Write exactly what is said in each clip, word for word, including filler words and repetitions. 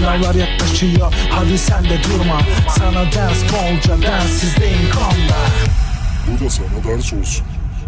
Sınavlar yaklaşıyor, hadi sen de durma. Sana ders bolca, densizdeyim konuda. Bu da sana ders olsun.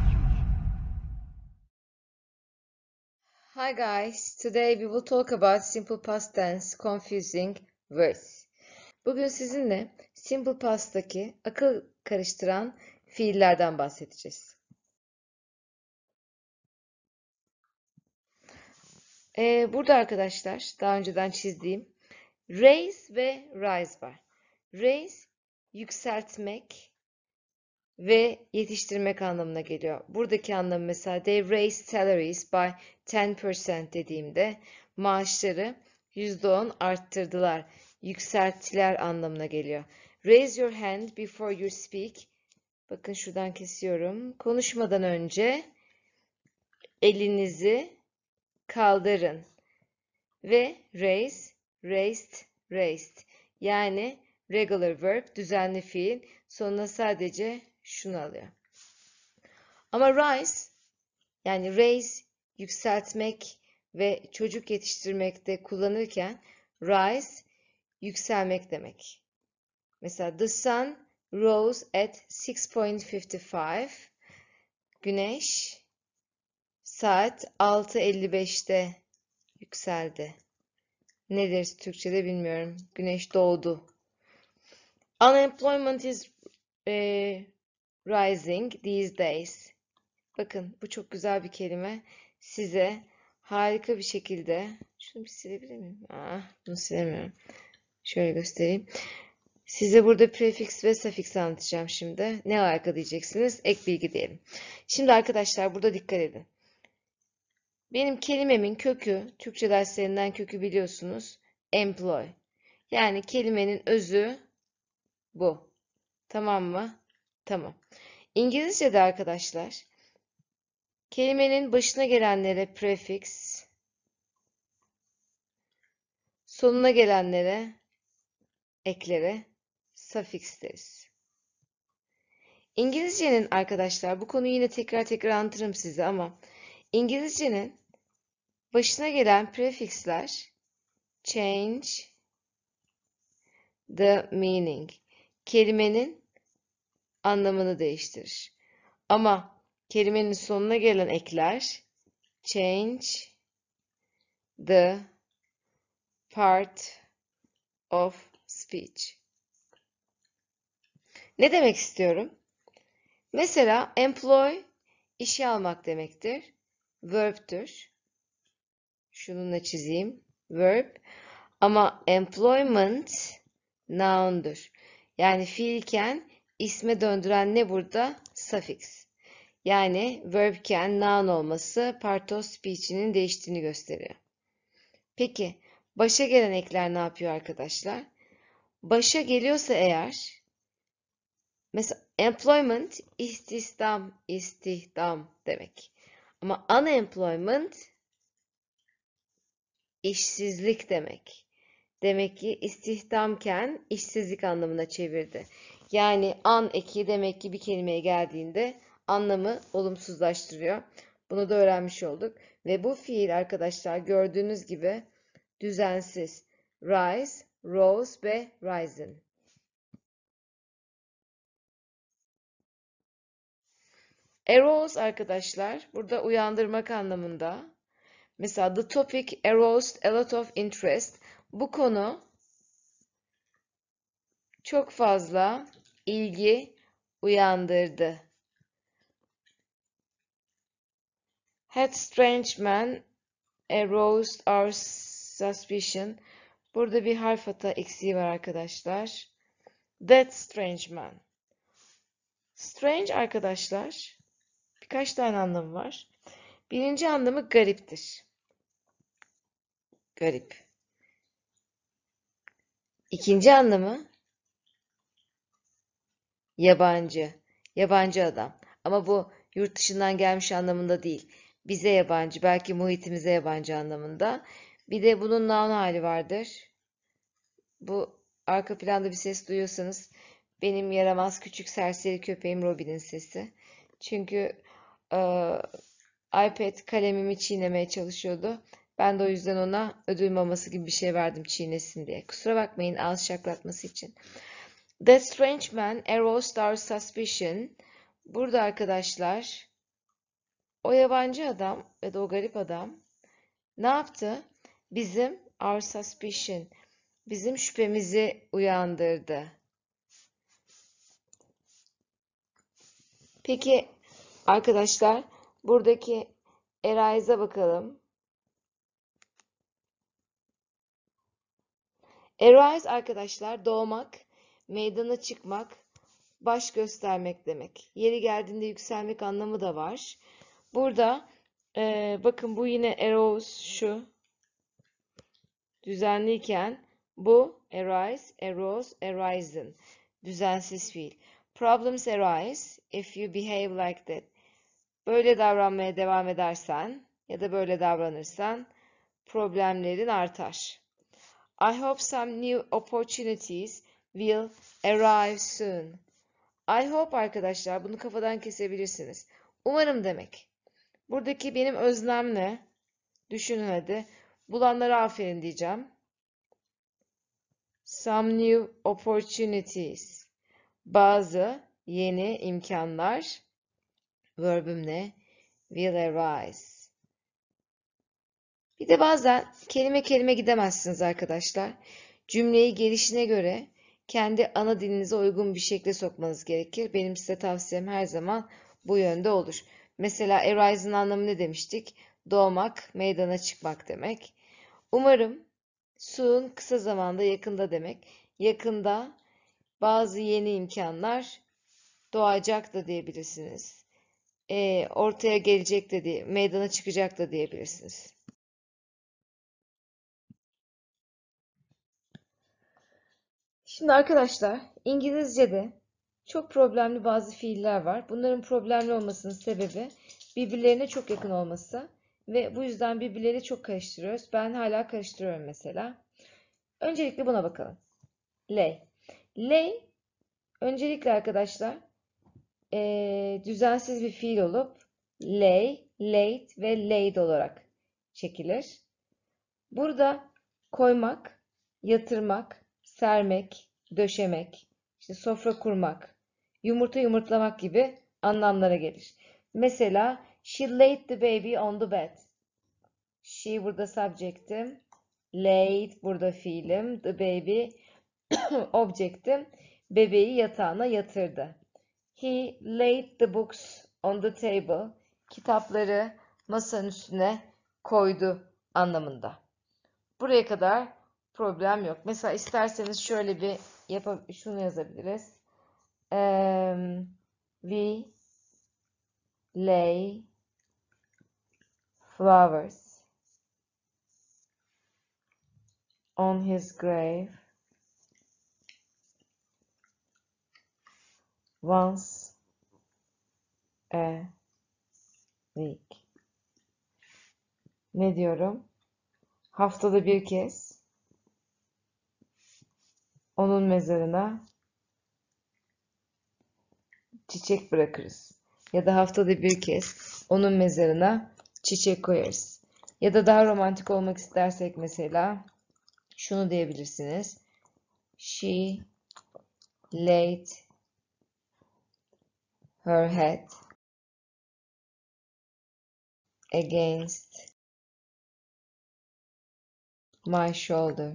Hi guys, today we will talk about simple past tense confusing words. Bugün sizinle simple past'taki akıl karıştıran fiillerden bahsedeceğiz. Ee, burada arkadaşlar daha önceden çizdiğim raise ve rise var. Raise yükseltmek ve yetiştirmek anlamına geliyor. Buradaki anlamı mesela they raised salaries by ten percent dediğimde maaşları yüzde on arttırdılar, yükselttiler anlamına geliyor. Raise your hand before you speak. Bakın şuradan kesiyorum. Konuşmadan önce elinizi kaldırın. Ve raise, raised, raised. Yani regular verb, düzenli fiil. Sonuna sadece şunu alıyor. Ama rise, yani raise, yükseltmek ve çocuk yetiştirmekte kullanırken rise, yükselmek demek. Mesela the sun rose at six fifty five. Güneş saat altı elli beşte yükseldi. Nedir Türkçe'de bilmiyorum. Güneş doğdu. Unemployment is e, rising these days. Bakın bu çok güzel bir kelime. Size harika bir şekilde şunu bir silebilir miyim? Ah, bunu silemiyorum. Şöyle göstereyim. Size burada prefix ve suffix anlatacağım şimdi. Ne alaka diyeceksiniz? Ek bilgi diyelim. Şimdi arkadaşlar burada dikkat edin. Benim kelimemin kökü, Türkçe derslerinden kökü biliyorsunuz. Employ. Yani kelimenin özü bu. Tamam mı? Tamam. İngilizce'de arkadaşlar kelimenin başına gelenlere prefix, sonuna gelenlere, eklere suffix deriz. İngilizcenin arkadaşlar, bu konuyu yine tekrar tekrar anlatırım size ama İngilizcenin başına gelen prefixler change the meaning. Kelimenin anlamını değiştirir. Ama kelimenin sonuna gelen ekler change the part of speech. Ne demek istiyorum? Mesela employ işe almak demektir. Verb'tür. Şununla çizeyim. Verb. Ama employment noun'dur. Yani fiilken isme döndüren ne burada? Suffix. Yani verbken noun olması part of speech'inin değiştiğini gösteriyor. Peki başa gelen ekler ne yapıyor arkadaşlar? Başa geliyorsa eğer mesela employment istihdam, istihdam demek. Ama unemployment işsizlik demek. Demek ki istihdamken işsizlik anlamına çevirdi. Yani an eki demek ki bir kelimeye geldiğinde anlamı olumsuzlaştırıyor. Bunu da öğrenmiş olduk. Ve bu fiil arkadaşlar gördüğünüz gibi düzensiz. Rise, rose ve risen. Arouse arkadaşlar burada uyandırmak anlamında. Mesela the topic aroused a lot of interest. Bu konu çok fazla ilgi uyandırdı. That strange man aroused our suspicion. Burada bir harf hata eksiği var arkadaşlar. That strange man. Strange arkadaşlar birkaç tane anlamı var. Birinci anlamı gariptir. Garip. İkinci anlamı yabancı. Yabancı adam. Ama bu yurt dışından gelmiş anlamında değil. Bize yabancı, belki muhitimize yabancı anlamında. Bir de bunun noun hali vardır. Bu arka planda bir ses duyuyorsanız benim yaramaz küçük serseri köpeğim Robin'in sesi. Çünkü e, iPad kalemimi çiğnemeye çalışıyordu. Ben de o yüzden ona ödül maması gibi bir şey verdim çiğnesin diye. Kusura bakmayın ağız şaklatması için. That strange man aroused our suspicion. Burada arkadaşlar o yabancı adam ya da o garip adam ne yaptı? Bizim our suspicion, bizim şüphemizi uyandırdı. Peki arkadaşlar buradaki arise'a bakalım. Arise arkadaşlar doğmak, meydana çıkmak, baş göstermek demek. Yeri geldiğinde yükselmek anlamı da var. Burada e, bakın bu yine arose şu düzenliyken bu arise, arose, arisen düzensiz fiil. Problems arise if you behave like that. Böyle davranmaya devam edersen ya da böyle davranırsan problemlerin artar. I hope some new opportunities will arrive soon. I hope arkadaşlar bunu kafadan kesebilirsiniz. Umarım demek. Buradaki benim öznem ne? Düşünün hadi. Bulanlara aferin diyeceğim. Some new opportunities. Bazı yeni imkanlar. Verbim ne? Will arise. Bir de bazen kelime kelime gidemezsiniz arkadaşlar. Cümleyi gelişine göre kendi ana dilinize uygun bir şekilde sokmanız gerekir. Benim size tavsiyem her zaman bu yönde olur. Mesela arise'ın anlamı ne demiştik? Doğmak, meydana çıkmak demek. Umarım soon kısa zamanda, yakında demek. Yakında bazı yeni imkanlar doğacak da diyebilirsiniz. E, ortaya gelecek de diye, meydana çıkacak da diyebilirsiniz. Şimdi arkadaşlar İngilizce'de çok problemli bazı fiiller var. Bunların problemli olmasının sebebi birbirlerine çok yakın olması ve bu yüzden birbirleriyle çok karıştırıyoruz. Ben hala karıştırıyorum mesela. Öncelikle buna bakalım. Lay. Lay öncelikle arkadaşlar ee, düzensiz bir fiil olup lay, late ve laid olarak çekilir. Burada koymak, yatırmak, sermek, döşemek, işte sofra kurmak, yumurta yumurtlamak gibi anlamlara gelir. Mesela she laid the baby on the bed. She burada subject'im, laid burada fiilim, the baby object'im, bebeği yatağına yatırdı. He laid the books on the table. Kitapları masanın üstüne koydu anlamında. Buraya kadar problem yok. Mesela isterseniz şöyle bir yapab şunu yazabiliriz. Um, we lay flowers on his grave once a week. Ne diyorum? Haftada bir kez onun mezarına çiçek bırakırız. Ya da haftada bir kez onun mezarına çiçek koyarız. Ya da daha romantik olmak istersek mesela şunu diyebilirsiniz. She laid her head against my shoulder.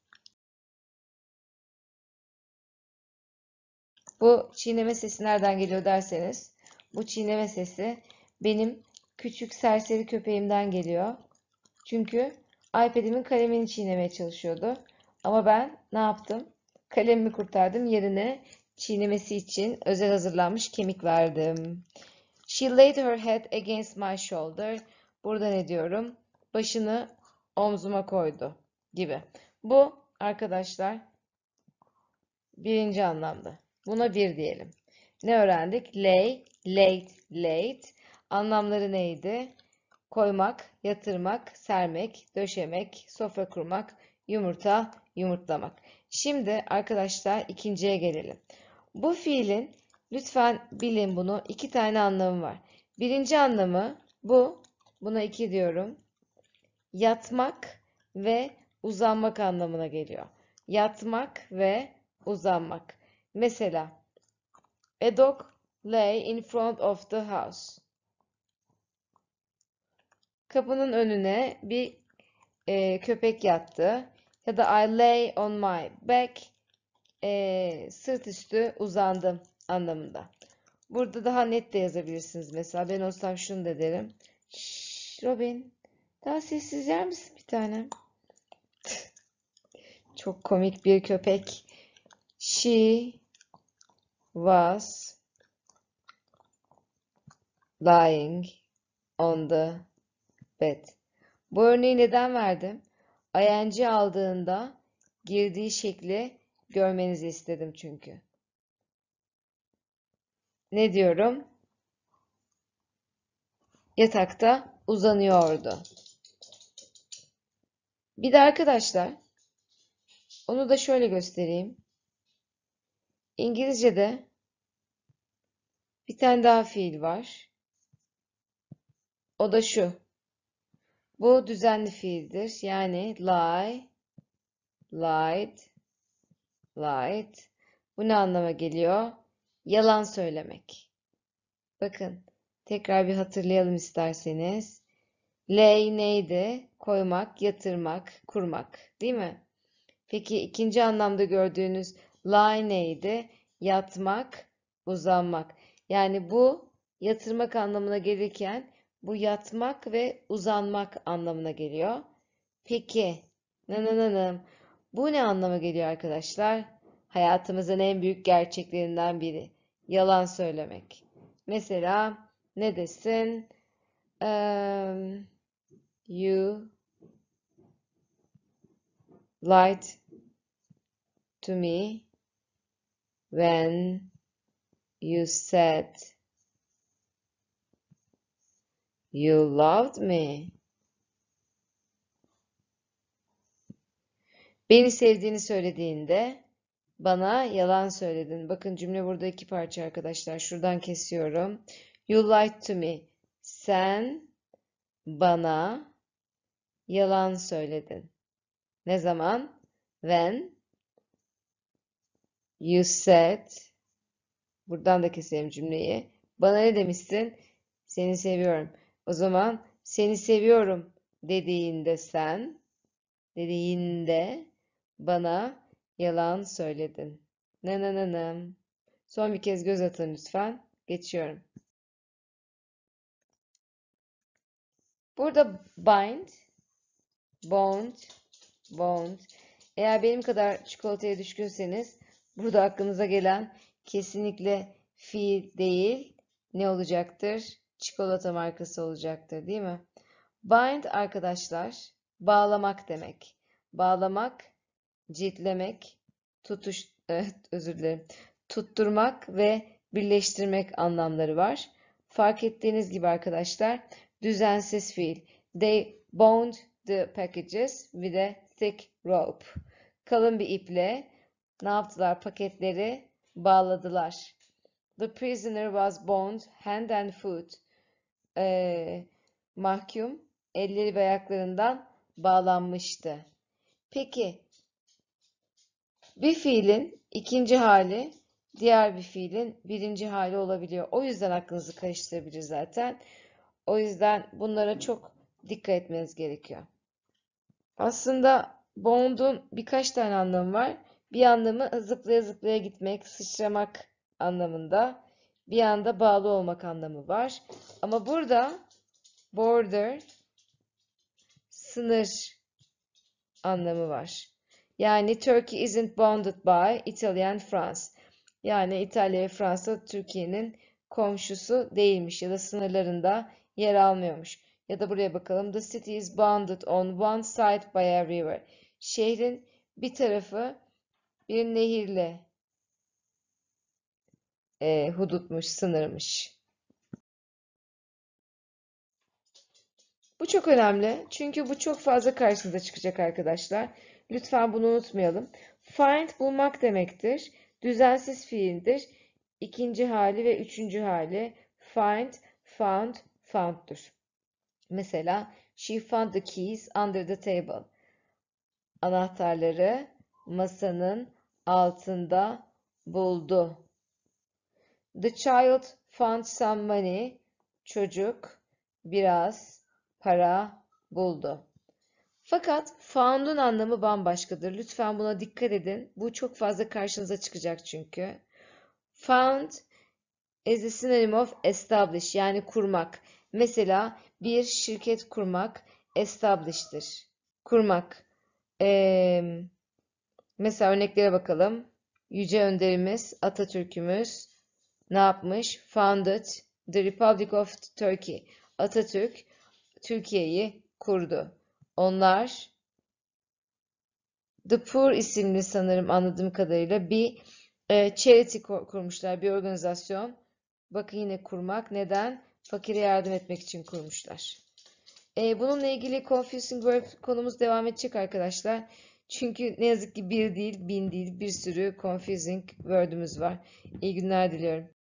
Bu çiğneme sesi nereden geliyor derseniz, bu çiğneme sesi benim küçük serseri köpeğimden geliyor. Çünkü iPad'imin kalemini çiğnemeye çalışıyordu. Ama ben ne yaptım? Kalemimi kurtardım. Yerine çiğnemesi için özel hazırlanmış kemik verdim. She laid her head against my shoulder. Burada ne diyorum? Başını omzuma koydu gibi. Bu arkadaşlar birinci anlamda. Buna bir diyelim. Ne öğrendik? Lay, laid, laid. Anlamları neydi? Koymak, yatırmak, sermek, döşemek, sofra kurmak, yumurta, yumurtlamak. Şimdi arkadaşlar ikinciye gelelim. Bu fiilin lütfen bilin bunu. İki tane anlamı var. Birinci anlamı bu. Buna iki diyorum. yatmak ve uzanmak anlamına geliyor. Yatmak ve uzanmak. Mesela a dog lay in front of the house. Kapının önüne bir e, köpek yattı. Ya da I lay on my back. E, sırt üstü uzandım anlamında. Burada daha net de yazabilirsiniz. Mesela ben olsam şunu da derim. Şşş, Robin, daha sessiz yer misin bir tane? Çok komik bir köpek. She was lying on the bed. Bu örneği neden verdim? ing aldığında girdiği şekli görmenizi istedim çünkü. Ne diyorum? Yatakta uzanıyordu. Bir de arkadaşlar, onu da şöyle göstereyim. İngilizce'de bir tane daha fiil var. O da şu. Bu düzenli fiildir. Yani lie, lied, lied. Bu ne anlama geliyor? Yalan söylemek. Bakın, tekrar bir hatırlayalım isterseniz. Lay neydi? Koymak, yatırmak, kurmak, değil mi? Peki ikinci anlamda gördüğünüz lie neydi? Yatmak, uzanmak. Yani bu yatırmak anlamına gelirken bu yatmak ve uzanmak anlamına geliyor. Peki, nanananım, bu ne anlama geliyor arkadaşlar? Hayatımızın en büyük gerçeklerinden biri. Yalan söylemek. Mesela ne desin? Um, you lied to me when you said you loved me. Beni sevdiğini söylediğinde bana yalan söyledin. Bakın cümle burada iki parça arkadaşlar. Şuradan kesiyorum. You lied to me. Sen bana yalan söyledin. Ne zaman? When you said, buradan da keselim cümleyi. Bana ne demişsin? Seni seviyorum. O zaman seni seviyorum dediğinde sen, dediğinde bana yalan söyledin. Nanananam. Son bir kez göz atın lütfen. Geçiyorum. Burada bind, bond, bond. Eğer benim kadar çikolataya düşkünseniz burada aklınıza gelen kesinlikle fiil değil, ne olacaktır? Çikolata markası olacaktır, değil mi? Bind arkadaşlar, bağlamak demek. Bağlamak, ciltlemek, tutuş, evet, özür dilerim, tutturmak ve birleştirmek anlamları var. Fark ettiğiniz gibi arkadaşlar, düzensiz fiil. They bound the packages with a thick rope. Kalın bir iple ne yaptılar? Paketleri bağladılar. The prisoner was bound hand and foot. Ee, mahkum elleri ve ayaklarından bağlanmıştı. Peki bir fiilin ikinci hali diğer bir fiilin birinci hali olabiliyor. O yüzden aklınızı karıştırabilir zaten. O yüzden bunlara çok dikkat etmeniz gerekiyor. Aslında bound'un birkaç tane anlamı var. Bir anlamı zıplaya zıplaya gitmek, sıçramak anlamında. Bir anda bağlı olmak anlamı var. Ama burada border, sınır anlamı var. Yani Turkey isn't bounded by Italy and France. Yani İtalya ve Fransa Türkiye'nin komşusu değilmiş ya da sınırlarında yer almıyormuş. Ya da buraya bakalım. The city is bounded on one side by a river. Şehrin bir tarafı bir nehirle e, hudutmuş, sınırmış. Bu çok önemli. Çünkü bu çok fazla karşınıza çıkacak arkadaşlar. Lütfen bunu unutmayalım. Find bulmak demektir. Düzensiz fiildir. İkinci hali ve üçüncü hali find, found, found'dur. Mesela She found the keys under the table. Anahtarları masanın altında buldu. The child found some money. Çocuk biraz para buldu. Fakat found'un anlamı bambaşkadır. Lütfen buna dikkat edin. Bu çok fazla karşınıza çıkacak çünkü. Found is a synonym of establish, yani kurmak. Mesela bir şirket kurmak establish'tir. Kurmak. Ee, mesela örneklere bakalım. Yüce Önderimiz, Atatürk'ümüz ne yapmış? Founded the Republic of Turkey. Atatürk Türkiye'yi kurdu. Onlar The Poor isimli, sanırım anladığım kadarıyla, bir e, charity kurmuşlar, bir organizasyon. Bakın yine kurmak. Neden? Fakire yardım etmek için kurmuşlar. E, bununla ilgili confusing verb konumuz devam edecek arkadaşlar. Çünkü ne yazık ki bir değil, bin değil, bir sürü confusing word'ümüz var. İyi günler diliyorum.